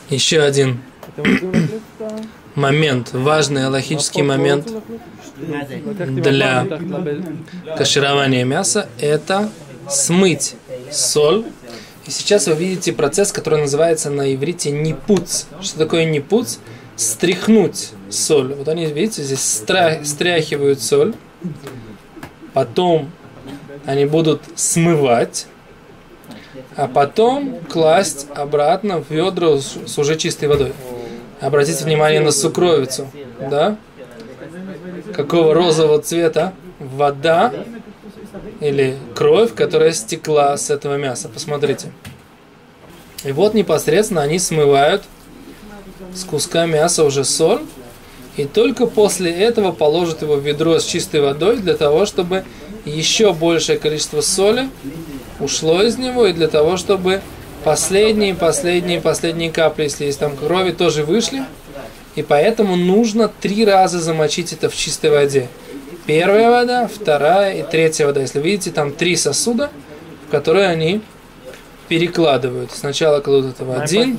Еще один момент, важный алахический момент для каширования мяса – это смыть соль. И сейчас вы видите процесс, который называется на иврите нипуц. Что такое нипуц? Стряхнуть соль. Вот они, видите, здесь стряхивают соль. Потом они будут смывать, а потом класть обратно в ведра с уже чистой водой. Обратите внимание на сукровицу, да? Какого розового цвета вода или кровь, которая стекла с этого мяса. Посмотрите. И вот непосредственно они смывают с куска мяса уже соль, и только после этого положат его в ведро с чистой водой для того, чтобы еще большее количество соли ушло из него, и для того, чтобы последние капли, если есть там крови, тоже вышли. И поэтому нужно 3 раза замочить это в чистой воде. Первая вода, вторая и третья вода. Если видите, там 3 сосуда, в которые они перекладывают. Сначала кладут это в один.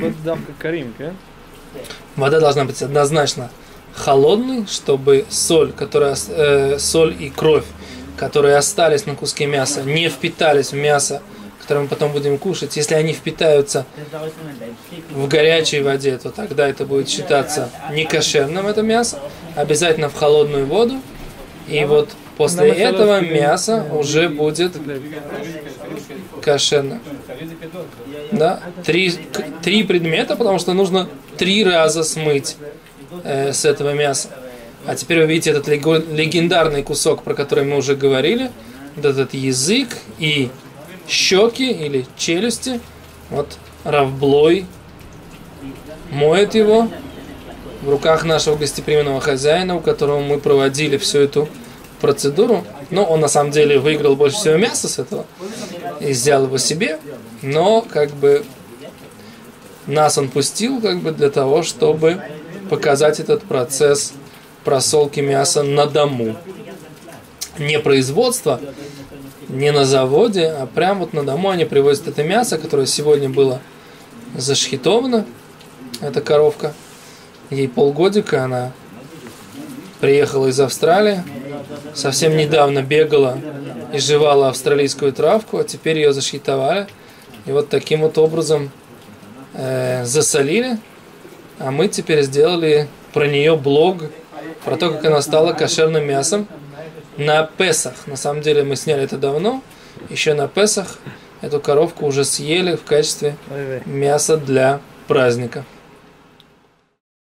Вода должна быть однозначно холодной, чтобы соль и кровь, которые остались на куске мяса, не впитались в мясо, которое мы потом будем кушать. Если они впитаются в горячей воде, то тогда это будет считаться некошерным, это мясо. Обязательно в холодную воду. И вот после этого мясо уже будет кошерно. Да? 3 предмета, потому что нужно 3 раза смыть с этого мяса. А теперь вы видите этот легендарный кусок, про который мы уже говорили. Вот этот язык и щеки или челюсти. Вот Рав Блой моет его в руках нашего гостеприимного хозяина, у которого мы проводили всю эту процедуру. Но он на самом деле выиграл больше всего мяса с этого и взял его себе. Но как бы нас он пустил как бы для того, чтобы показать этот процесс просолки мяса на дому. Не производство, не на заводе, а прямо вот на дому они привозят это мясо, которое сегодня было зашхитовано. Эта коровка. Ей полгодика, она приехала из Австралии. Совсем недавно бегала и жевала австралийскую травку, а теперь ее зашхитовали. И вот таким вот образом засолили. А мы теперь сделали про нее блог, про то, как она стала кошерным мясом на Песах. На самом деле мы сняли это давно. Еще на Песах эту коровку уже съели в качестве мяса для праздника.